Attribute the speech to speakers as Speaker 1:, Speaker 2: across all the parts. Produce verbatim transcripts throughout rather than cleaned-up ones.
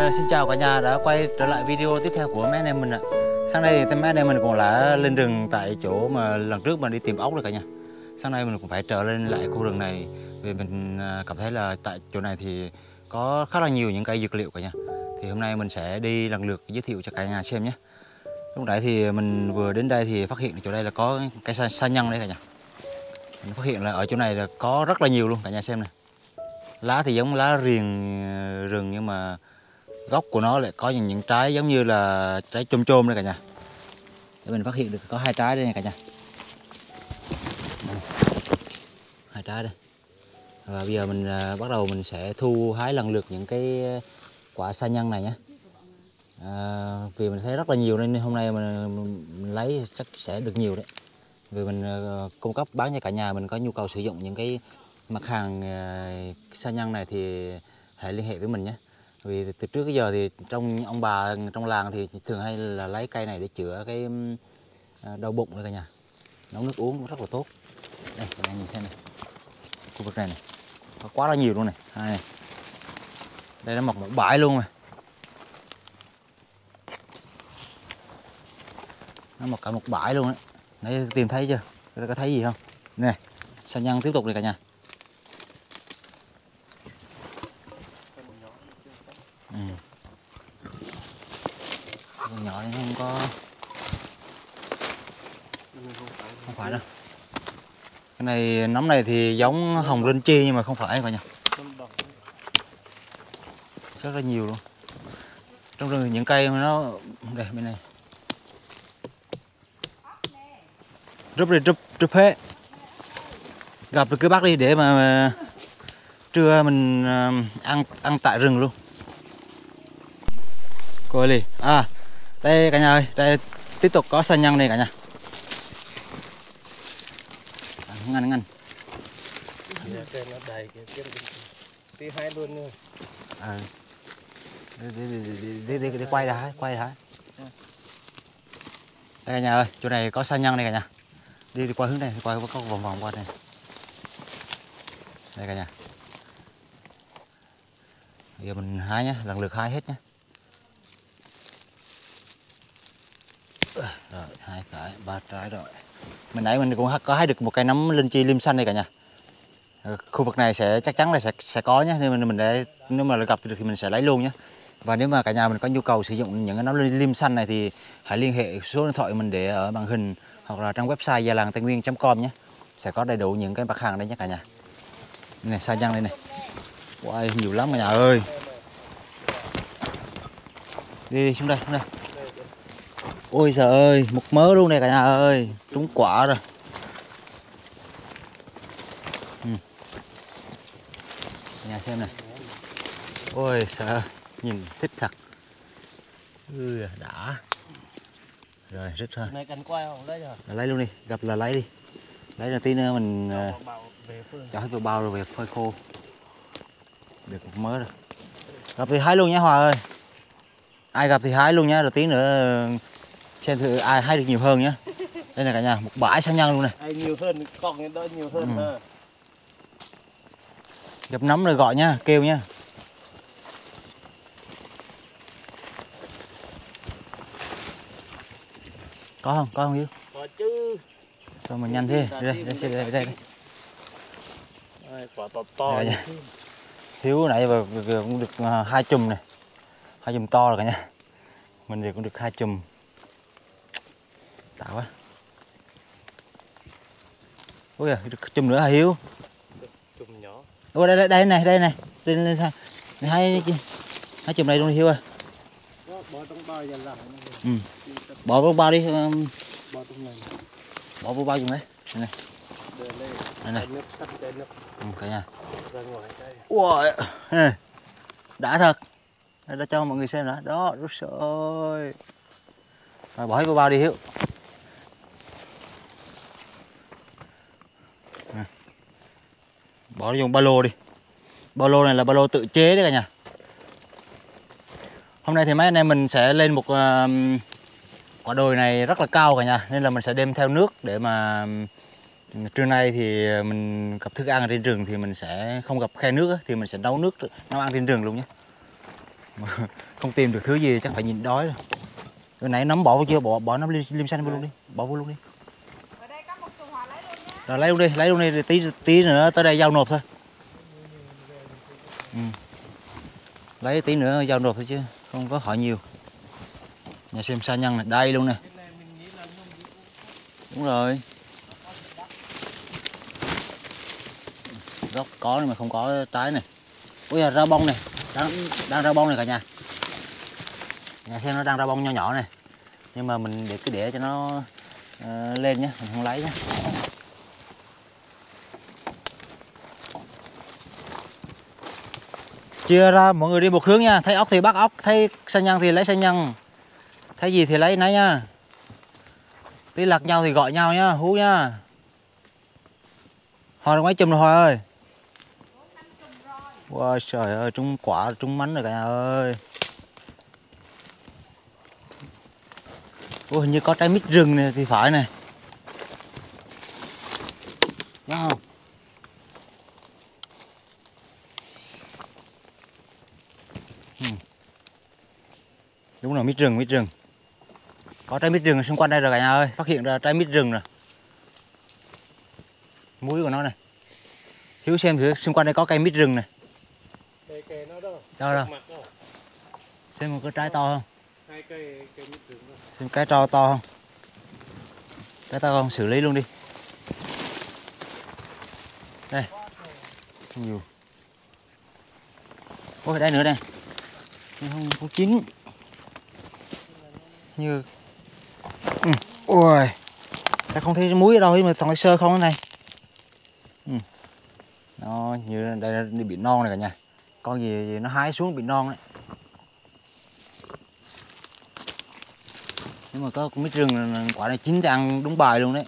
Speaker 1: xin chào cả nhà đã quay trở lại video tiếp theo của mấy anh em mình ạ. Sáng nay thì mấy anh em mình cũng đã lên rừng tại chỗ mà lần trước mà đi tìm ốc rồi cả nhà. Sáng nay mình cũng phải trở lên lại khu rừng này vì mình cảm thấy là tại chỗ này thì có khá là nhiều những cây dược liệu cả nhà. Thì hôm nay mình sẽ đi lần lượt giới thiệu cho cả nhà xem nhé. Lúc nãy thì mình vừa đến đây thì phát hiện chỗ đây là có cây sa, sa nhân đấy cả nhà. Mình phát hiện là ở chỗ này là có rất là nhiều luôn cả nhà xem này. Lá thì giống lá riềng rừng nhưng mà gốc của nó lại có những, những trái giống như là trái chôm chôm đây cả nhà. Để mình phát hiện được có hai trái đây này cả nhà. Đây. Hai trái đây. Và bây giờ mình uh, bắt đầu mình sẽ thu hái lần lượt những cái quả sa nhân này nhé. À, vì mình thấy rất là nhiều nên hôm nay mình, mình lấy chắc sẽ được nhiều đấy. Vì mình uh, cung cấp bán cho cả nhà mình có nhu cầu sử dụng những cái mặt hàng uh, sa nhân này thì hãy liên hệ với mình nhé. Vì từ trước tới giờ thì trong ông bà trong làng thì thường hay là lấy cây này để chữa cái đau bụng đấy cả nhà. Nấu nước uống cũng rất là tốt. Đây các anh nhìn xem này. Khu vực này này có quá là nhiều luôn này. Đây, này. Đây nó mọc một bãi luôn rồi. Nó mọc cả một bãi luôn đấy. Đấy tìm thấy chưa? Người ta có thấy gì không? Này, sa nhân tiếp tục này cả nhà. Ừ. Con nhỏ thì không có, không phải đâu. Cái này nấm này thì giống hồng linh chi nhưng mà không phải cả nhà. Rất là nhiều luôn. Trong rừng những cây mà nó đây bên này. Rúp đi rúp rúp hết. Gặp được cứ bắt đi để mà, mà trưa mình ăn ăn tại rừng luôn. Coi đi. À, đây cả nhà ơi, đây tiếp tục có sa nhân này cả nhà. À, ngăn ngăn.
Speaker 2: Nó đầy cái tí hai luôn nữa.
Speaker 1: À. Đi đi đi đi đi, đi quay ra, quay ra. Đây cả nhà ơi, chỗ này có sa nhân này cả nhà. Đi, đi qua hướng này, đi qua có vòng vòng qua này. Đây cả nhà. Bây giờ mình hái nhé, lần lượt hái hết nhé. Rồi, hai cái, ba trái rồi. Mình nãy mình cũng có hái được một cây nấm linh chi lim xanh đây cả nhà. Khu vực này sẽ chắc chắn là sẽ sẽ có nhé, nên mình, mình để nếu mà gặp được thì mình sẽ lấy luôn nhé. Và nếu mà cả nhà mình có nhu cầu sử dụng những cái nấm lim xanh này thì hãy liên hệ số điện thoại mình để ở màn hình hoặc là trong website gia làng tây nguyên chấm com nhé. Sẽ có đầy đủ những cái mặt hàng đây nhé cả nhà. Này sa nhân đây này. Wow, nhiều lắm cả nhà ơi. Đi, đi xuống đây, xuống đây. Ôi giời ơi, một mớ luôn này cả nhà ơi, trúng quả rồi. Ừ. Nhà xem này. Ôi trời, nhìn thích thật. Ừ, đã. Rồi, rất thôi.
Speaker 2: Này cần quay không lấy rồi.
Speaker 1: Lấy luôn đi, gặp là lấy đi. Lấy rồi tí nữa mình cho hết vào bao rồi về phơi khô. Được một mớ rồi. Gặp thì hái luôn nhé Hòa ơi. Ai gặp thì hái luôn nhé, rồi tí nữa xem thử ai hái được nhiều hơn nhé. Đây này cả nhà, một bãi sa nhân luôn này.
Speaker 2: Ai nhiều hơn, còn đó nhiều hơn
Speaker 1: ừ.
Speaker 2: ha.
Speaker 1: Gặp nấm rồi gọi nhá, kêu nhá. Có không? Có không Hiếu?
Speaker 2: Có chứ.
Speaker 1: Sao mà nhanh thế? Đây đây, đây, đây, đây.
Speaker 2: Đây, quả to to.
Speaker 1: Đây, Hiếu nãy vừa, vừa cũng được hai chùm này. Hai chùm to rồi cả nhà. Mình thì cũng được hai chùm. Tạo quá. Ôi giời, được chùm nữa hả Hiếu?
Speaker 2: Chùm nhỏ.
Speaker 1: Ôi đây đây đây này, đây này. Đây đây, đây, đây hai hai chùm này luôn Hiếu ơi.
Speaker 2: Bỏ trong bao giờ làm.
Speaker 1: Ừ. Bỏ vào bao đi.
Speaker 2: Bỏ trong này.
Speaker 1: Bỏ vào bao chùm đấy. Này. Đây này.
Speaker 2: Nước sắt cái nước.
Speaker 1: Ừ, cả nhà.
Speaker 2: Ra ngoài đây.
Speaker 1: Ui, này. Đã thật. Đây đã cho mọi người xem nữa. Đó, rút rồi. Rồi bỏ hết vào bao đi Hiếu. À. Bỏ vô ba lô đi. Ba lô này là ba lô tự chế đấy cả nhà. Hôm nay thì mấy anh em mình sẽ lên một uh, quả đồi này rất là cao cả nhà, nên là mình sẽ đem theo nước để mà trưa nay thì mình gặp thức ăn ở trên rừng thì mình sẽ không gặp khe nước thì mình sẽ nấu nước nấu ăn trên rừng luôn nhé. Mà không tìm được thứ gì chắc phải nhìn đói rồi. Cái nãy nấm bỏ vô chưa? Bỏ bỏ nấm lim, lim xanh vô luôn đi. Bỏ vô luôn đi.
Speaker 3: Ở đây có một chùm Hòa lấy luôn nhé.
Speaker 1: Rồi lấy luôn đi, lấy luôn đi rồi tí tí nữa tới đây giao nộp thôi. Ừ. Lấy tí nữa giao nộp thôi chứ không có hỏi nhiều. Nhà xem sa nhân này, đây luôn nè. Đúng rồi. Gốc có nhưng mà không có trái này. Ui à, rau bông này, đang đang rau bông này cả nhà. Nhà xem nó đang rau bông nho nhỏ này. Nhưng mà mình để cứ để cho nó uh, lên nhé, mình không lấy nhé. Chia ra mọi người đi một hướng nha, thấy ốc thì bắt ốc, thấy sa nhân thì lấy sa nhân. Thấy gì thì lấy nấy nha. Tí lạc nhau thì gọi nhau nhá, hú nha. Hòa được mấy chùm rồi Hòa ơi? Wow, trời ơi, trúng quả, trúng mánh rồi cả nhà ơi. Ôi, hình như có trái mít rừng này thì phải này. Đúng không? Ừ. Đúng rồi, mít rừng, mít rừng. Có trái mít rừng xung quanh đây rồi cả nhà ơi, phát hiện ra trái mít rừng rồi. Múi của nó này. Hiếu xem thử xung quanh đây có cây mít rừng này.
Speaker 2: Cây cây nó đâu?
Speaker 1: Đâu đâu?
Speaker 2: Mặt đâu?
Speaker 1: Xem một cái trái to không?
Speaker 2: Hai cây cây mít rừng đâu?
Speaker 1: Xem cái to to không? Cái to không? Xử lý luôn đi. Đây. Nhiều. Ôi đây nữa đây. Không, không chín. Như. Ừ. Ôi. Ta không thấy muối ở đâu mà toàn là sơ không thế này. Ừ. Nó như đây là bị non này cả nhà. Con gì, gì nó hái xuống bị non đấy. Nếu mà có con mít rừng quả này chín thì ăn đúng bài luôn đấy.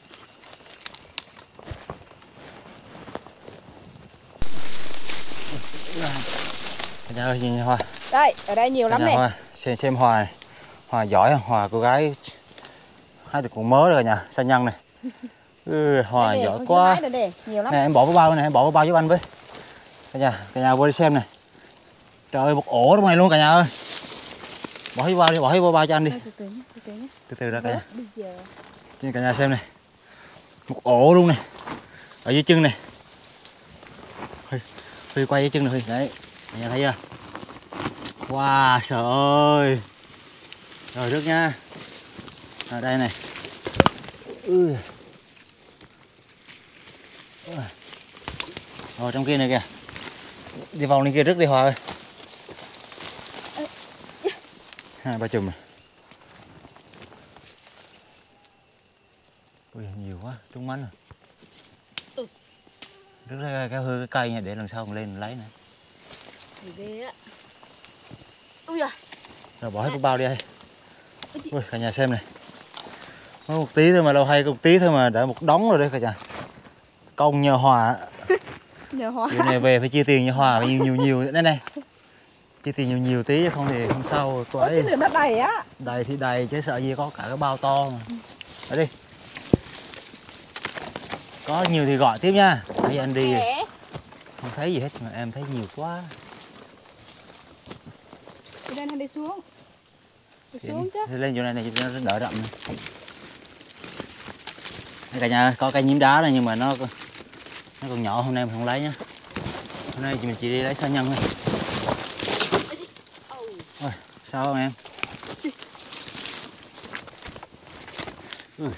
Speaker 1: Cả nhà ơi nhìn Hòa.
Speaker 3: Đây, ở đây nhiều lắm này.
Speaker 1: Hòa. Xem xem Hòa này. Hòa giỏi không? Hòa cô gái hái được con mớ rồi cả nhà, sa nhân này. Ừ, Hòa
Speaker 3: Đây,
Speaker 1: giỏi quá.
Speaker 3: đây, nhiều lắm.
Speaker 1: Này em bỏ vào bao này, em bỏ vào bao giúp anh với. Cả nhà, cả nhà vô đi xem này. Trời ơi, một ổ trong này luôn cả nhà ơi. Bỏ hết vào đi, bỏ hết vào bao cho anh đi.
Speaker 3: Từ từ nhé, từ từ nhé.
Speaker 1: Từ từ ra cả nhà.
Speaker 3: Bây giờ.
Speaker 1: Cho cả nhà xem này. Một ổ luôn này. Ở dưới chân này. Huy, Huy quay dưới chân này Huy. Đấy, cả nhà thấy chưa? Wow, trời ơi. Rồi rước nha. Ở đây này. Ừ. Rồi trong kia này kìa. Đi vào lên kia rước đi Hòa ơi. Hai ba chùm này. Ui nhiều quá, trúng mánh rồi.
Speaker 3: Ừ.
Speaker 1: Rước ra cái hư cái cây này để lần sau mình lên mình lấy nữa.
Speaker 3: Ghê á. Ui giời.
Speaker 1: Rồi bỏ hết cái bao đi đây. Ui cả nhà xem này. Có một tí thôi mà đâu hay, một tí thôi mà đã một đống rồi đấy cả nhà. Công nhờ Hòa.
Speaker 3: Nhờ Hòa.
Speaker 1: Điều này về phải chia tiền cho Hòa nhiều nhiều nhiều đây này. Chia tiền nhiều nhiều tí chứ không thì hôm sau
Speaker 3: Ôi, cái nó đầy á.
Speaker 1: Đầy thì đầy chứ sợ gì có cả cái bao to mà. Ở đi. Có nhiều thì gọi tiếp nha. Thấy anh đi rồi. Không thấy gì hết mà em thấy nhiều quá.
Speaker 3: Đi lên hay đi xuống? Đi xuống chứ.
Speaker 1: Thì lên chỗ này này cho nó đỡ rậm. Đây cả nhà có cây nhím đá này nhưng mà nó nó còn nhỏ, hôm nay mình không lấy nhá. Hôm nay mình chỉ đi lấy sa nhân thôi. Ôi, sao không em? Ừ.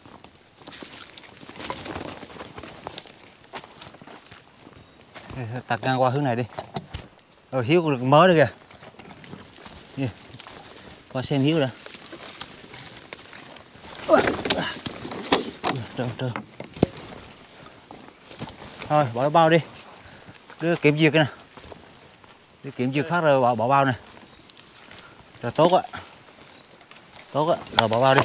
Speaker 1: Tạt ngang qua hướng này đi. Rồi Hiếu được mới nữa kìa. Đi. Qua xem Hiếu đã. Trơn trơn. Thôi bỏ bao đi. Đưa kiểm duyệt cái nè. Đưa kiểm duyệt phát rồi bỏ, bỏ bao này. Rồi tốt á. Tốt á. Rồi bỏ bao đi.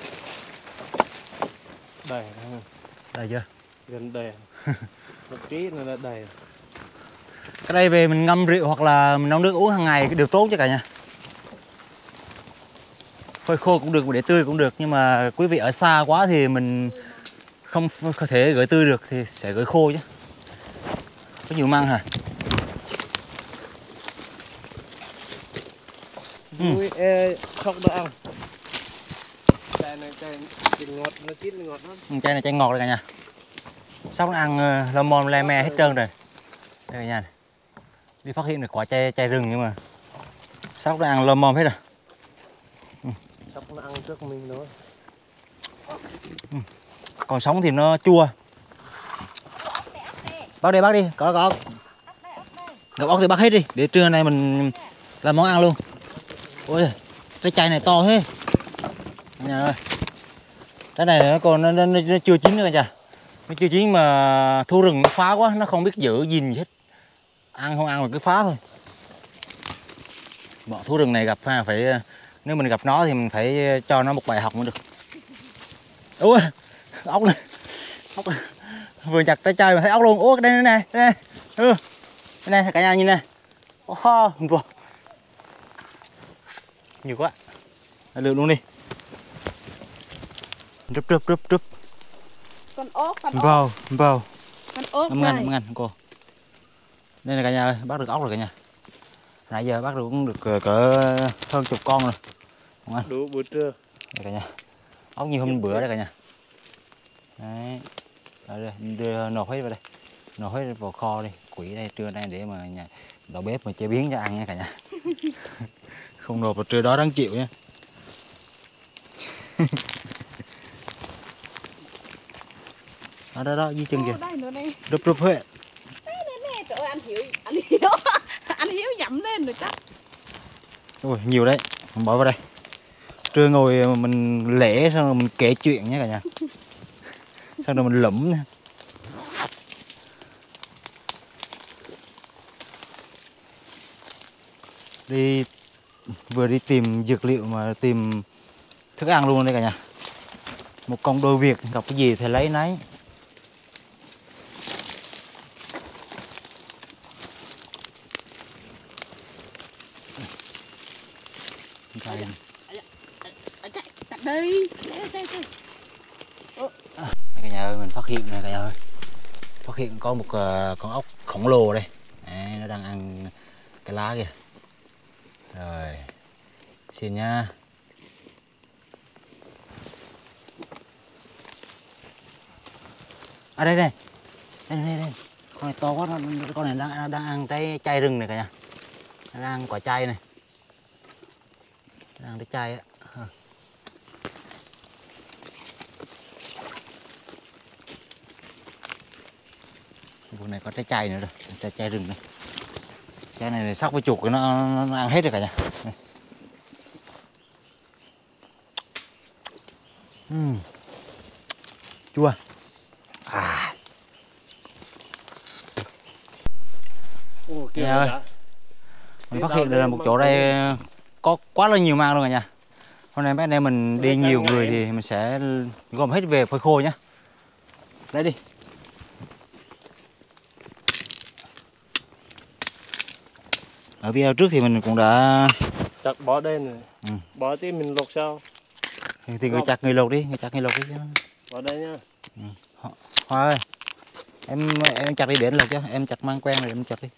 Speaker 2: Đầy.
Speaker 1: Đầy chưa?
Speaker 2: Gần đầy. Một tí nữa là đầy.
Speaker 1: Cái đây về mình ngâm rượu hoặc là mình nấu nước uống hàng ngày đều tốt cho cả nhà. Phơi khô cũng được, để tươi cũng được, nhưng mà quý vị ở xa quá thì mình không có thể gửi tươi được thì sẽ gửi khô chứ. Có nhiều măng hả?
Speaker 2: nuôi e sóc đã ăn chai này chai chín ngọt nó chín ngọt lắm.
Speaker 1: Chai này chai ngọt đây cả nhà. Sóc nó ăn uh, lơ môn le me hết trơn rồi. Đây cả nhà này. Đi phát hiện được quả chai chai rừng nhưng mà sóc nó ăn lơ môn hết rồi. Ừ.
Speaker 2: Sóc nó ăn trước mình nữa.
Speaker 1: Ừ. Còn sống thì nó chua. Bác đi bác đi, có có. Gặp ốc thì bác hết đi, để trưa nay mình làm món ăn luôn. Ôi, trái chai này to thế. Nhà ơi. Cái này nó còn nó, nó, nó chưa chín nữa cả nhà. Nó chưa chín mà thu rừng nó phá quá, nó không biết giữ gìn gì hết. Ăn không ăn mà cứ phá thôi. Bọn thú rừng này gặp phải, nếu mình gặp nó thì mình phải cho nó một bài học mới được. Ui, ốc này. Ốc này. Vừa chặt trái chai mà thấy ốc luôn. Ủa đây này, đây này. Ừ. Đây này cả nhà nhìn này. Oh, nhiều quá. Lượm luôn đi. Rúp rúp rúp rúp.
Speaker 3: Con ốc, con ốc.
Speaker 1: Vào, vào.
Speaker 3: Con ốc
Speaker 1: năm
Speaker 3: này.
Speaker 1: ngàn, năm ngàn cô. Đây là cả nhà ơi, bắt được ốc rồi cả nhà. Nãy giờ bắt được cũng được cỡ, cỡ hơn chục con rồi. Không ăn.
Speaker 2: Đủ bữa trưa.
Speaker 1: Đây cả nhà. Ốc nhiều hơn bữa đây cả nhà. Đấy. Đây, đây, đưa nộp hết vào đây. Nộp hết vào kho đi. Quỷ đây trưa nay để mà nhà đầu bếp mà chế biến cho ăn nha cả nhà. Không nộp vào trưa đó đáng chịu nha. Đó đó đó dưới chân kìa. Rúp rúp hết.
Speaker 3: Trời ơi anh Hiếu, anh Hiếu, anh Hiếu dặm lên rồi chắc.
Speaker 1: Ui nhiều đấy, mình bỏ vào đây. Trưa ngồi mình lễ xong rồi mình kể chuyện nhé cả nhà. Xong rồi mình lụm nha. Đi vừa đi tìm dược liệu mà tìm thức ăn luôn đây cả nhà. Một công đôi việc, gặp cái gì thì lấy nấy. Đây.
Speaker 3: Đây.
Speaker 1: Cả nhà ơi, mình phát hiện này cả nhà ơi. Phát hiện có một uh, con ốc khổng lồ đây. Đấy, nó đang ăn cái lá kìa. Rồi. Xin nha. À đây đây. Đây đây đây. Con này to quá, nó, con này đang đang ăn trái chai rừng này cả nhà. Nó đang ăn quả chai này. Đang trái chai á. Vùng này có trái chai nữa rồi, trái chai rừng này. Trái này sóc với chuột nó, nó, nó ăn hết rồi cả nhà. Uhm. Chua. À.
Speaker 2: Ồ, kia
Speaker 1: ơi.
Speaker 2: đã.
Speaker 1: Mình phát hiện được là một chỗ đây có quá là nhiều mang luôn cả nhà. Hôm nay mấy anh em mình đi nhiều người thì mình sẽ gom hết về phơi khô nhá. Lấy đi. Ở video trước thì mình cũng đã
Speaker 2: chặt bỏ đây này.
Speaker 1: Ừ.
Speaker 2: Bỏ tí mình luộc sau.
Speaker 1: Thì, thì người chặt người luộc đi, người chặt người luộc đi.
Speaker 2: Bỏ đây nhá.
Speaker 1: Ừ. Hoa ơi, em em chặt đi để luộc chứ, em chặt mang quen rồi em chặt đi.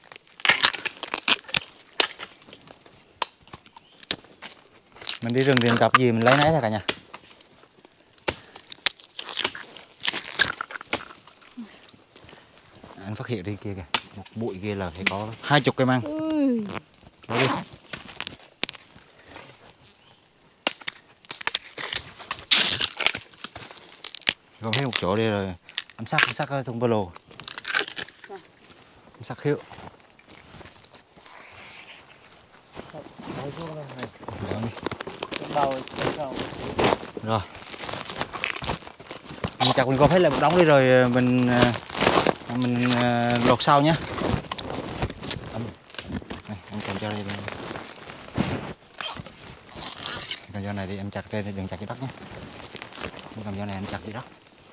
Speaker 1: Mình đi rừng thì gặp gì mình lấy nấy thôi cả nhà. Anh phát hiện đi kia kìa, một bụi kia là phải có hai chục cây măng.
Speaker 3: Ui.
Speaker 1: Lấy đi. Gom hết một chỗ đi rồi em sắc sắc thùng ba lô. Em sắc hiệu.
Speaker 2: Đầu sau.
Speaker 1: Rồi. Mình chặt mình gom hết lại một đống đi rồi mình mình lột sau nhé. Này, em cầm cho đây đi. Cầm cho này đi em chặt trên đừng chặt cái đất nhé. Em cầm cho này em chặt cái đất.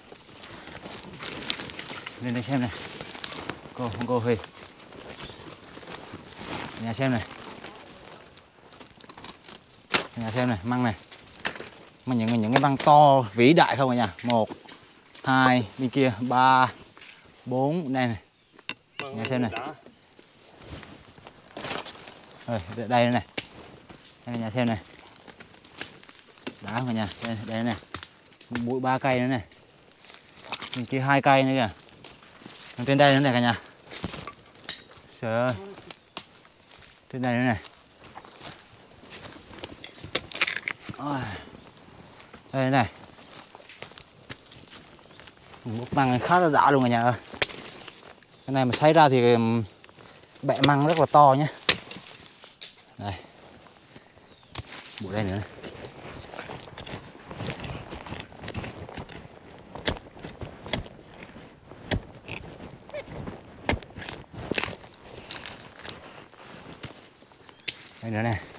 Speaker 1: Lên đây xem này. Cô không cô Huy. Nhà xem này. Nhà xem này, măng này. Mà những những cái măng to vĩ đại không cả nhà. Một, hai, bên kia, ba, bốn, đây này. Nhà xem này. Rồi, đây này. Đây cả nhà xem này. Đã không cả nhà, đây, đây này. Bụi ba cây nữa này. Bên kia hai cây nữa kìa. Còn trên đây nữa này cả nhà. Trời ơi. Trên đây nữa này. Ôi. Đây này. Bốc măng khá là đã luôn cả nhà ơi. Cái này mà xay ra thì bẹ măng rất là to nhé. Đây. Bụi đây nữa này. Đây nữa này.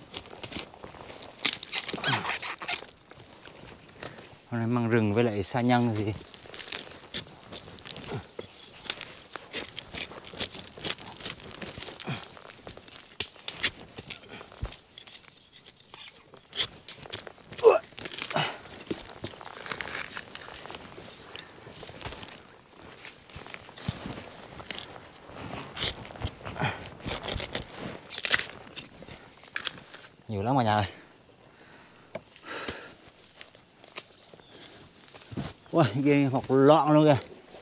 Speaker 1: Hôm nay măng rừng với lại sa nhân thì nhiều lắm cả nhà ơi. Ôi, ghê mọc loạn luôn kìa.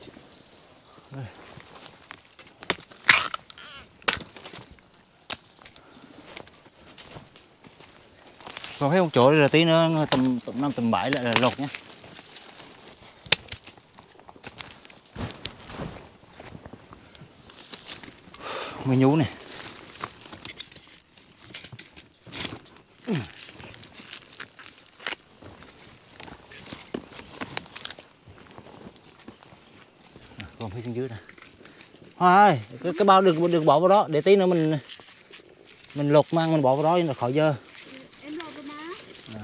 Speaker 1: Còn thấy một chỗ đây là tí nữa tầm tầm năm tầm bảy lại là lột nhé. Mới nhú này. Còn phía trên dưới này. Hoa ơi, cái, cái bao đừng đừng bỏ vào đó, để tí nữa mình mình lột mang mình bỏ vào đó là khỏi dơ.
Speaker 3: Em lột rồi má.
Speaker 1: À.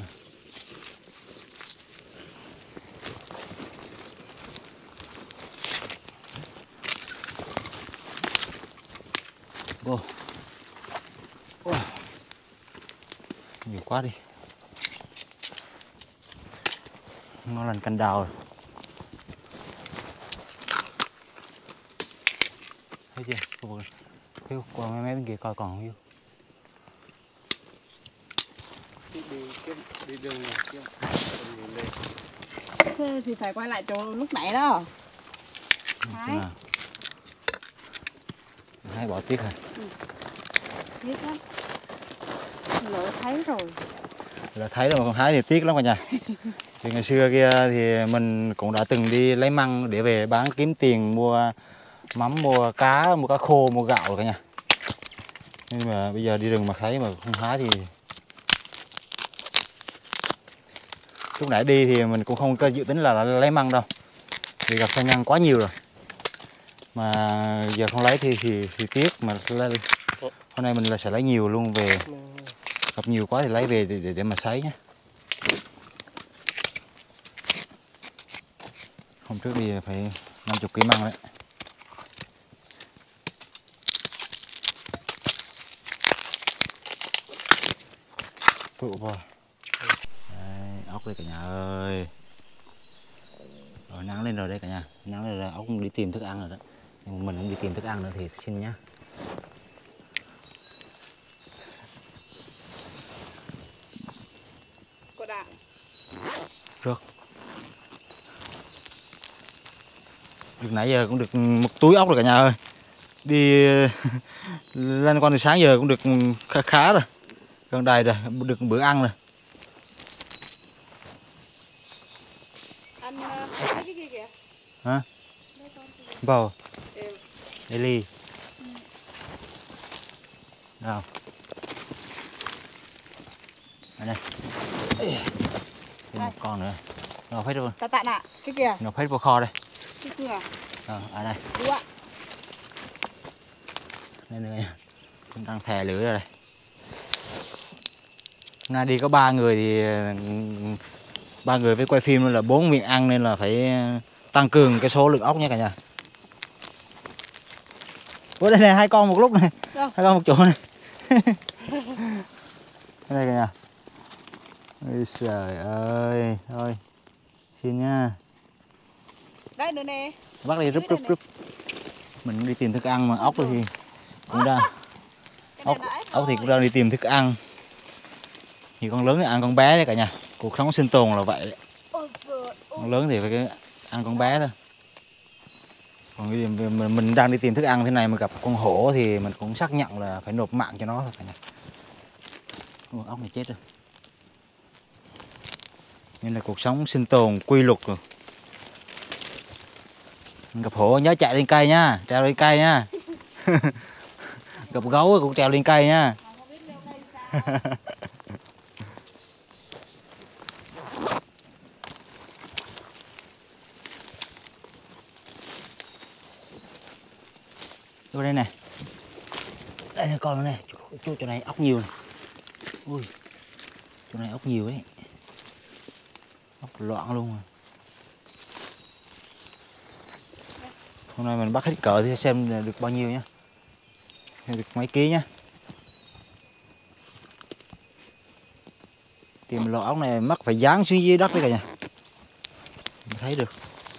Speaker 1: Ô. Ô. Nhiều quá đi. Ngon lành cành đào rồi. Thấy chưa? Cô Hiếu qua mấy mấy bên kia coi còn không Hiếu?
Speaker 2: Đi cái đi đường này kia.
Speaker 3: Thế thì phải quay lại chỗ lúc nãy đó. Hái.
Speaker 1: Hái bỏ tiếc hả?
Speaker 3: Ừ. Tiếc lắm. Lỡ thấy rồi.
Speaker 1: Là thấy rồi mà không hái thì tiếc lắm cả nhà. Thì ngày xưa kia thì mình cũng đã từng đi lấy măng để về bán kiếm tiền mua mắm, mua cá, mua cá khô, mua gạo rồi cả nhà. Nhưng mà bây giờ đi rừng mà thấy mà không hái thì lúc nãy đi thì mình cũng không có dự tính là lấy măng đâu, vì gặp sa nhân quá nhiều rồi. Mà giờ không lấy thì thì, thì tiếc, mà hôm nay mình là sẽ lấy nhiều luôn về, gặp nhiều quá thì lấy về để để, để mà sấy nhé. Hôm trước đi phải năm mươi ký măng đấy. Tụ vào. Đấy, ốc đây cả nhà ơi. Rồi nắng lên rồi đây cả nhà. Nắng lên rồi, ốc cũng đi tìm thức ăn rồi đó. Nhưng mình cũng đi tìm thức ăn nữa thì xin nhá.
Speaker 3: Cô đạn.
Speaker 1: Được. Được nãy giờ cũng được một túi ốc rồi cả nhà ơi. Đi lên con từ sáng giờ cũng được khá khá rồi. Gần đầy rồi, được bữa ăn rồi.
Speaker 3: Anh thấy cái kia kìa.
Speaker 1: Hả? Bầu.
Speaker 3: Ừ.
Speaker 1: Eli. Ừ. Đâu? Ở đây. Thêm một con nữa. Nó hết luôn.
Speaker 3: Tạ tạ nè, cái kìa.
Speaker 1: Nó hết vào kho đây.
Speaker 3: Cái kia.
Speaker 1: Ờ, ở đây.
Speaker 3: Đúng ạ.
Speaker 1: Đây nữa nha. Cũng đang thè lưỡi rồi đây. Hôm nay đi có ba người thì ba người với quay phim luôn là bốn miệng ăn, nên là phải tăng cường cái số lượng ốc nha cả nhà. Ủa đây này, hai con một lúc này.
Speaker 3: Đâu?
Speaker 1: Hai con một chỗ này. Đây cả nhà. Ôi trời ơi, thôi. Xin nha.
Speaker 3: Đây nữa nè.
Speaker 1: Bắt đi rúp rúp rúp. Mình đi tìm thức ăn mà ốc thì cũng đang ốc, ốc thì cũng đang đi tìm thức ăn. Thì con lớn thì ăn con bé đấy cả nhà. Cuộc sống sinh tồn là vậy đấy. Con lớn thì phải cái ăn con bé thôi. Còn mình, mình đang đi tìm thức ăn thế này mà gặp con hổ thì mình cũng xác nhận là phải nộp mạng cho nó thôi cả nhà. Ôi, ốc này chết rồi. Nên là cuộc sống sinh tồn quy luật rồi. Gặp hổ nhớ chạy lên cây nha, trèo lên cây nha. Gặp gấu cũng trèo lên cây nha. Vô đây này. Đây là con này, chỗ, chỗ này ốc nhiều này. Ui, chỗ này ốc nhiều ấy. Ốc loạn luôn rồi. Hôm nay mình bắt hết cỡ thì xem được bao nhiêu nhá. Được mấy ký nhá. Tìm lọ ốc này mắc phải dán xuống dưới đất đấy cả nhà. Mình thấy được.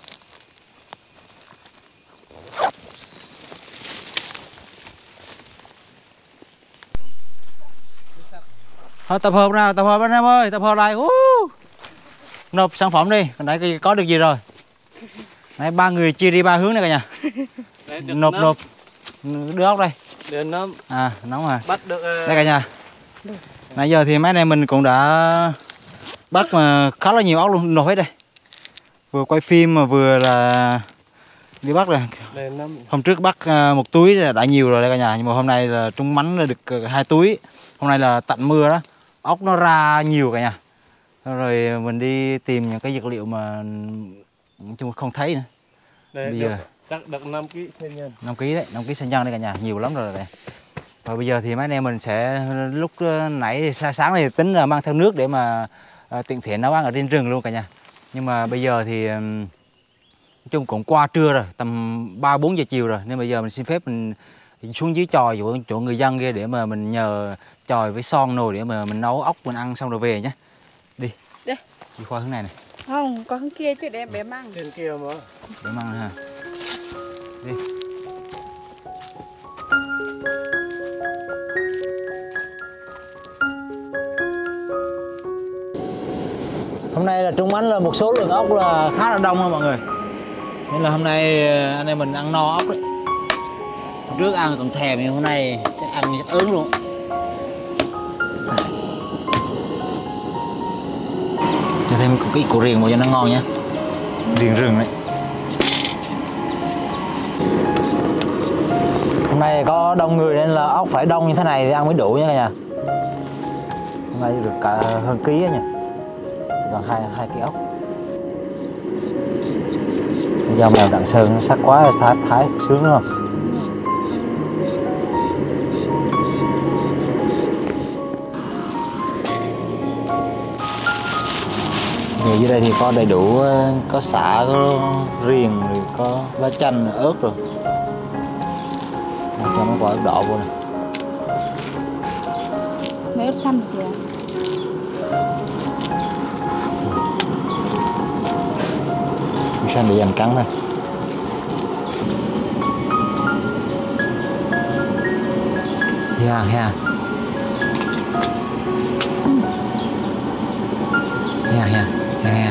Speaker 1: Thôi tập hợp nào, tập hợp anh em ơi, tập hợp lại. Uh! Nộp sản phẩm đi, còn nãy có được gì rồi? Nãy ba người chia đi ba hướng này cả nhà.
Speaker 2: Đấy,
Speaker 1: nộp nắm. Nộp đưa ốc đây.
Speaker 2: Đưa nắm.
Speaker 1: À, nóng à.
Speaker 2: Bắt được. Uh...
Speaker 1: Đây cả nhà. Nãy giờ thì mấy anh em mình cũng đã bắt mà khá là nhiều ốc luôn, nộp hết đây. Vừa quay phim mà vừa là đi bắt rồi. Hôm trước bắt một túi là đã nhiều rồi đây cả nhà, nhưng mà hôm nay là trúng mánh là được hai túi. Hôm nay là tạnh mưa đó, ốc nó ra nhiều cả nhà. Rồi mình đi tìm những cái dược liệu mà chung không thấy nữa.
Speaker 2: Đây, bây giờ chắc được năm ký sen nhân.
Speaker 1: năm ký đấy, năm ký sen nhân đây cả nhà, nhiều lắm rồi đây. Và bây giờ thì mấy anh em mình sẽ lúc nãy thì sáng thì tính là mang theo nước để mà tiện thể nấu ăn ở trên rừng luôn cả nhà. Nhưng mà bây giờ thì nói chung cũng qua trưa rồi, tầm ba bốn giờ chiều rồi, nên bây giờ mình xin phép mình xuống dưới chòi chỗ, chỗ người dân kia để mà mình nhờ chòi với son nồi để mà mình nấu ốc mình ăn xong rồi về nhé. Đi. Đi. Đi qua hướng này này.
Speaker 3: Không, qua hướng kia chứ để em bé mang.
Speaker 2: Trên kia mà.
Speaker 1: Bé mang ha. Đi. Hôm nay là trúng mánh là một số lượng ốc là khá là đông thôi mọi người. Nên là hôm nay anh em mình ăn no ốc đấy. Hôm trước ăn còn thèm nhưng hôm nay chắc ăn chắc ớn luôn. Cho thêm một ít củ riềng vào cho nó ngon nhé. Riềng rừng đấy. Hôm nay có đông người nên là ốc phải đông như thế này thì ăn mới đủ nha cả nhà. Hôm nay được cả hơn ký á nha. Còn hai hai ký ốc. Dao mèo Đặng Sơn nó sắc quá thái thái sướng đúng không? Người dưới đây thì có đầy đủ, có sả, có riềng, rồi có lá chanh, ớt rồi. Cho mấy quả ớt đỏ vô này.
Speaker 3: Mấy ớt xanh kìa.
Speaker 1: Ớt xanh để dành cắn thôi. Yeah, yeah. Yeah, yeah, yeah.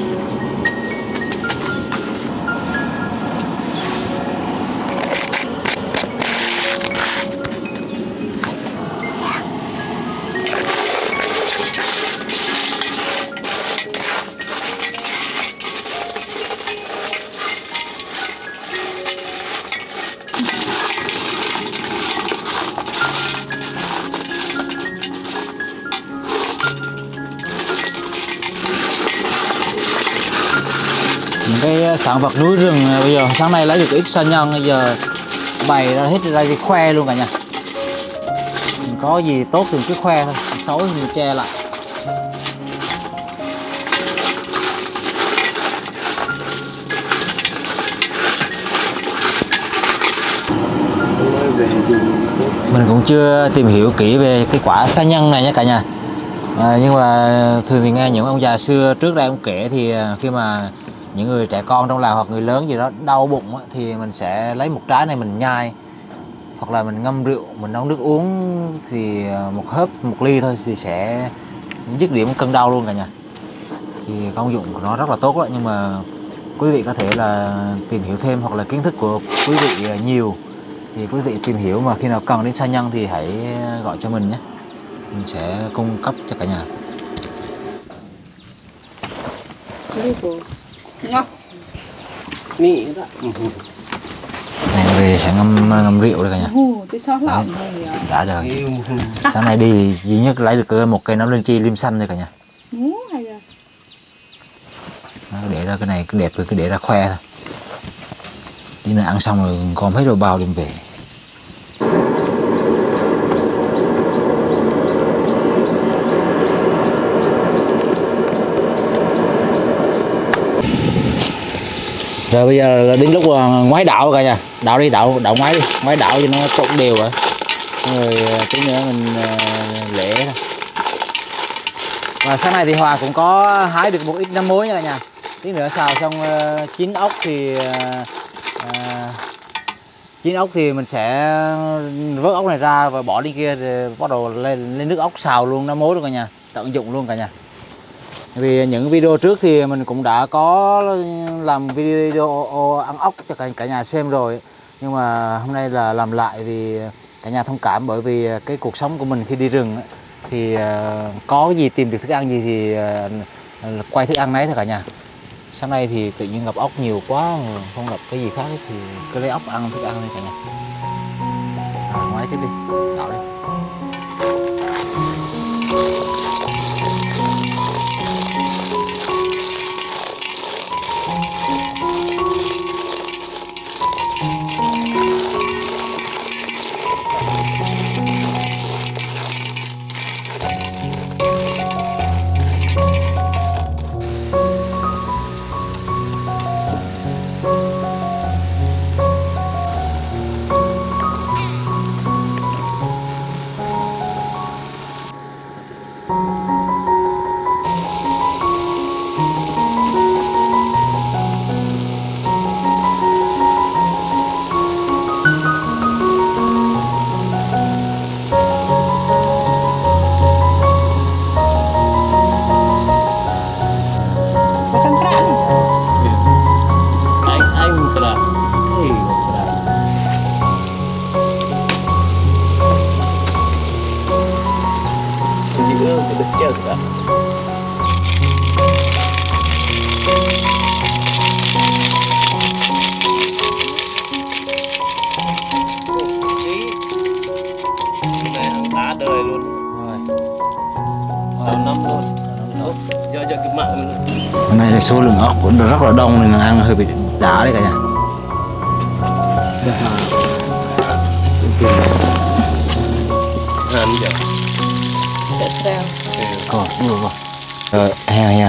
Speaker 1: Những cái sản vật núi rừng bây giờ sáng nay lấy được ít sa nhân, bây giờ bày ra hết ra cái khoe luôn cả nhà. Mình có gì tốt thì cứ khoe thôi, xấu thì mình che lại. Mình cũng chưa tìm hiểu kỹ về cái quả sa nhân này nhé cả nhà. À, nhưng mà thường thì nghe những ông già xưa trước đây ông kể thì khi mà những người trẻ con trong làng hoặc người lớn gì đó đau bụng á, thì mình sẽ lấy một trái này mình nhai, hoặc là mình ngâm rượu mình nấu nước uống, thì một hớp một ly thôi thì sẽ dứt điểm cơn đau luôn cả nhà. Thì công dụng của nó rất là tốt đó, nhưng mà quý vị có thể là tìm hiểu thêm hoặc là kiến thức của quý vị nhiều thì quý vị tìm hiểu, mà khi nào cần đến sa nhân thì hãy gọi cho mình nhé, mình sẽ cung cấp cho cả nhà.
Speaker 3: Ngon.
Speaker 2: Nị đó.
Speaker 1: Này về sẽ ngâm ngâm rượu đây cả nhà.
Speaker 3: Ồ, cái sót lỏng này à.
Speaker 1: Đã đời. Sáng nay đi thì duy nhất lấy được một cây nấm linh chi lim xanh thôi cả nhà.
Speaker 3: Ú hay à.
Speaker 1: Đó, để ra cái này cái đẹp rồi cứ để ra khoe thôi. Tí nữa ăn xong rồi gom hết rồi bao đem về. Rồi bây giờ là đến lúc ngoái đảo cả nhà. Đảo đi, đảo đảo ngoái đi, ngoái đảo cho nó trộn đều rồi. Rồi tí nữa mình lễ thôi. Và sáng nay thì Hòa cũng có hái được một ít nấm mối nha cả nhà. Tí nữa xào xong uh, chín ốc thì uh, chín ốc thì mình sẽ vớt ốc này ra và bỏ đi kia rồi bắt đầu lên lên nước ốc xào luôn nấm mối luôn cả nhà, tận dụng luôn cả nhà. Vì những video trước thì mình cũng đã có làm video ăn ốc cho cả, cả nhà xem rồi, nhưng mà hôm nay là làm lại vì cả nhà thông cảm, bởi vì cái cuộc sống của mình khi đi rừng thì có gì tìm được thức ăn gì thì quay thức ăn nấy thôi cả nhà. Sáng nay thì tự nhiên gặp ốc nhiều quá, không gặp cái gì khác thì cứ lấy ốc ăn thức ăn đi cả nhà. Rồi, ngoái tiếp đi, đảo đi. Hôm nay số lượng ốc cũng rất là đông nên ăn hơi bị đã đấy cả nhà. Còn nhiều quá. Rồi, heo heo.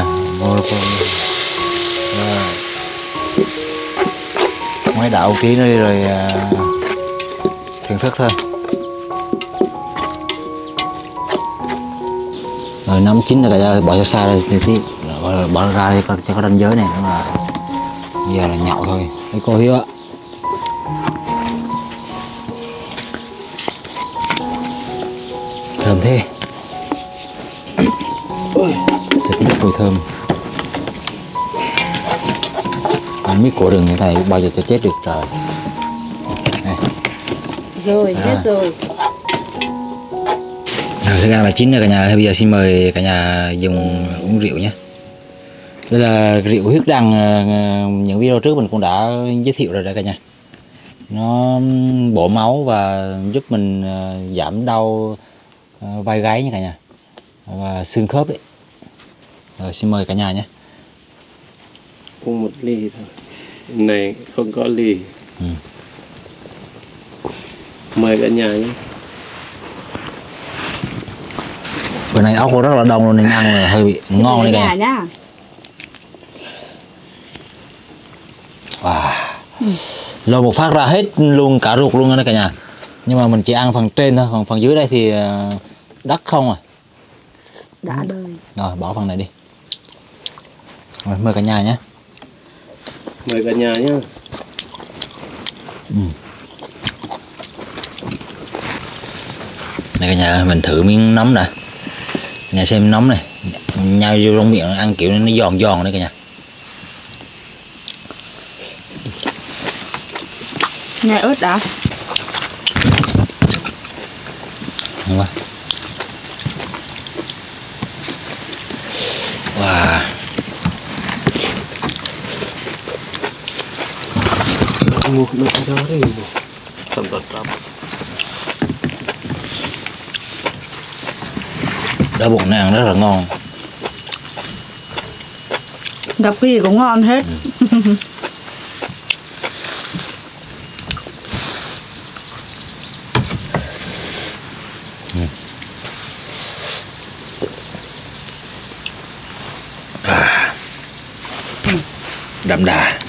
Speaker 1: Ngoái đảo tí nữa đi rồi thưởng thức thôi. Rồi nấm chín rồi cả nhà bỏ cho xa đây thì tí bỏ ra đi cho có ranh giới này, nó là bây giờ là nhậu thôi. Đấy cô Hiếu ạ. Thơm thế. Xịt nước mùi thơm. Ăn miếng của rừng như thế này bao giờ cho chết được trời. Đây.
Speaker 3: Rồi,
Speaker 1: à.
Speaker 3: chết rồi.
Speaker 1: Rồi thức ăn là chín rồi cả nhà. Bây giờ xin mời cả nhà dùng uống rượu nhé. Đây là rượu huyết đằng, những video trước mình cũng đã giới thiệu rồi đấy cả nhà. Nó bổ máu và giúp mình giảm đau vai gáy nha cả nhà, và xương khớp đấy. Rồi xin mời cả nhà nhé.
Speaker 2: Uống một ly thôi. Này không có ly.
Speaker 1: Ừ.
Speaker 2: Mời cả nhà nhé.
Speaker 1: Bữa nay ốc rất là đông luôn nên ăn là hơi bị ngon đấy cả nhà.
Speaker 3: Nhá.
Speaker 1: Wow. Ừ. Lột một phát ra hết luôn cả ruột luôn đó cả nhà. Nhưng mà mình chỉ ăn phần trên thôi, còn phần dưới đây thì đất không à.
Speaker 3: Đã đời.
Speaker 1: Rồi bỏ phần này đi. Rồi mời cả nhà nhé.
Speaker 2: Mời cả nhà nhé.
Speaker 1: Ừ. Đây cả nhà, mình thử miếng nấm nè. Cả nhà xem nóng này, nhai vô trong miệng ăn kiểu nó giòn giòn đấy cả nhà.
Speaker 3: Nhai ớt đã.
Speaker 1: Ngon quá. Wow.
Speaker 2: Ngục nữa đó đi. Tầm tầm tầm.
Speaker 1: Đau bụng này ăn rất là ngon.
Speaker 3: Gặp cái gì cũng ngon hết. Ừ.
Speaker 1: À, đậm đà.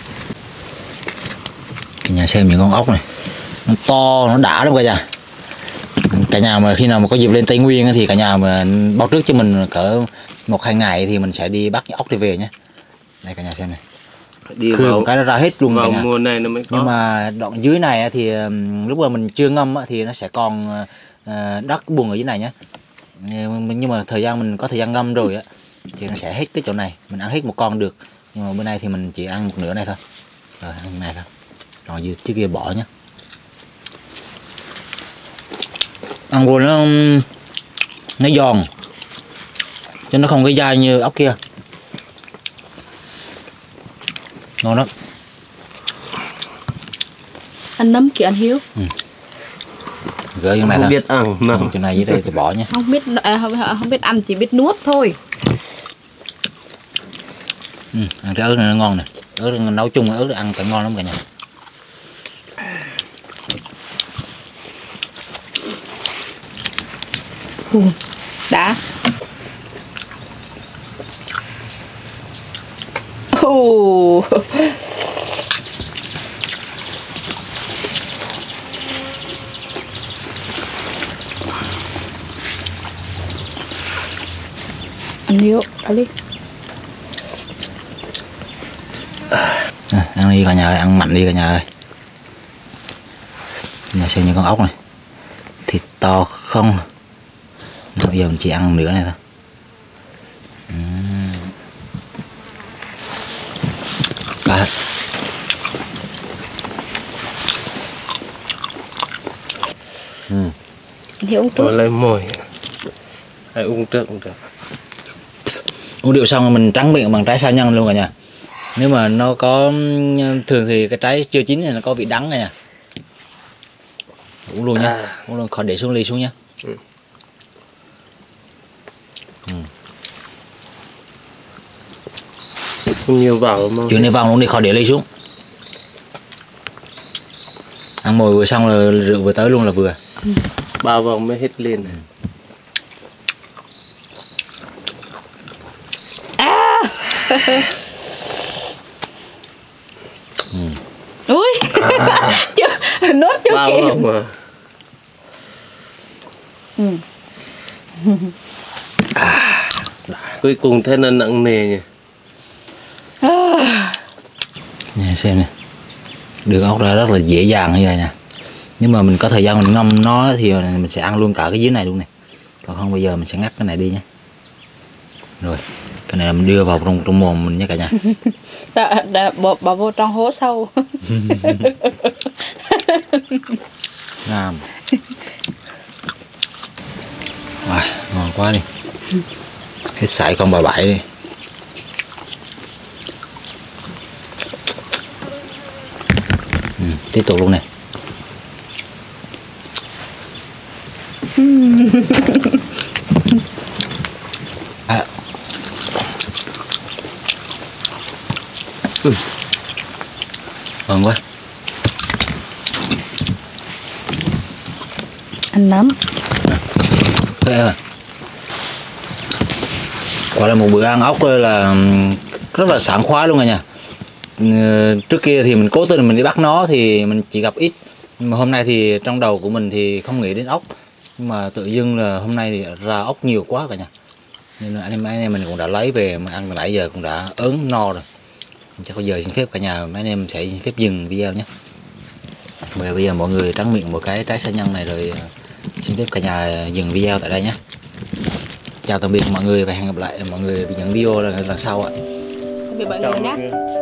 Speaker 1: Cả nhà xem những con ốc này, nó to, nó đã lắm cả nhà. Cả nhà mà khi nào mà có dịp lên Tây Nguyên thì cả nhà mà báo trước cho mình cỡ một hai ngày thì mình sẽ đi bắt ốc đi về nhé. Đây cả nhà xem này,
Speaker 2: Đi
Speaker 1: khưa
Speaker 2: vào
Speaker 1: một cái nó ra hết luôn cả
Speaker 2: vào
Speaker 1: nhà.
Speaker 2: mùa này nó mới có.
Speaker 1: Nhưng mà đoạn dưới này thì lúc mà mình chưa ngâm thì nó sẽ còn đất bùn ở dưới này nhé. Nhưng mà thời gian mình có thời gian ngâm rồi á thì nó sẽ hết cái chỗ này, mình ăn hết một con được. Nhưng mà bữa nay thì mình chỉ ăn một nửa này thôi, rồi ăn này thôi, còn dưới trước kia bỏ nhé. Ăn vô nó nó giòn chứ nó không có dai như ốc kia, ngon lắm.
Speaker 3: Ăn nấm kìa anh Hiếu.
Speaker 1: Ừ. Gửi
Speaker 2: Không
Speaker 1: này thôi.
Speaker 2: biết ăn mà.
Speaker 1: Chỗ này dưới đây thì bỏ nhé.
Speaker 3: Không biết à, không, không biết ăn, chỉ biết nuốt thôi.
Speaker 1: Ừ, ăn cái ớt này nó ngon nè, ớt nấu chung ớt ăn phải ngon lắm cả nhà.
Speaker 3: Ừ, đã. Ồ. Anh Hiếu, ăn đi.
Speaker 1: À, ăn đi cả nhà ơi, ăn mạnh đi cả nhà ơi. Nhà xem những con ốc này, thịt to không. Bây giờ mình chỉ ăn nửa này thôi. Uhm. Cả. Uhm.
Speaker 3: Anh Hiếu uống
Speaker 2: Rồi
Speaker 3: trước.
Speaker 2: lấy mồi. Hãy uống trước cũng được.
Speaker 1: Uống rượu xong mình trắng miệng bằng trái sa nhân luôn cả nhà. Nếu mà nó có, thường thì cái trái chưa chín này nó có vị đắng cả nhà. Uống luôn nhá. À. Uống luôn, khỏi để xuống ly xuống nhá. Ừ. Ừ.
Speaker 2: Nhiều vào mà.
Speaker 1: Chuyện này vào luôn đi, khỏi để ly xuống. Ăn mồi vừa xong là rượu vừa tới luôn là vừa.
Speaker 2: Ừ. Bao vào mới hết lên này.
Speaker 3: À.
Speaker 1: Ừ.
Speaker 3: Ui. À. Nốt chưa
Speaker 2: bao
Speaker 3: kịp.
Speaker 2: Mà.
Speaker 3: Ừ.
Speaker 2: À. Cuối cùng thế là nặng nề nhỉ.
Speaker 1: À. Nha xem nè, đường ốc ra rất là dễ dàng như vậy nè. Nhưng mà mình có thời gian mình ngâm nó thì mình sẽ ăn luôn cả cái dưới này luôn này. Còn không bây giờ mình sẽ ngắt cái này đi nhé. Rồi cái này mình đưa vào trong trong mồm mình nhé cả nhà.
Speaker 3: Đã, đã, bỏ, bỏ vô trong hố sâu.
Speaker 1: Ngon. Wow, ngon quá đi. Hết sải con bà bảy đi. Ừ, tiếp tục luôn này. À. Ừ. Ngon quá.
Speaker 3: Ăn nấm.
Speaker 1: À. Gọi là một bữa ăn ốc là rất là sảng khoái luôn rồi nha. Trước kia thì mình cố tình mình đi bắt nó thì mình chỉ gặp ít, nhưng mà hôm nay thì trong đầu của mình thì không nghĩ đến ốc, nhưng mà tự dưng là hôm nay thì ra ốc nhiều quá cả nhà, nên là anh em anh em mình cũng đã lấy về mà ăn từ nãy giờ cũng đã ớn no rồi. Chắc bây giờ xin phép cả nhà mấy anh em sẽ xin phép dừng video nhé. Bây giờ, bây giờ mọi người trắng miệng một cái trái sa nhân này rồi xin phép cả nhà dừng video tại đây nhé. chào tạm biệt mọi người và hẹn gặp lại mọi người ở những video lần lần sau ạ.
Speaker 3: Tạm biệt mọi người nhé.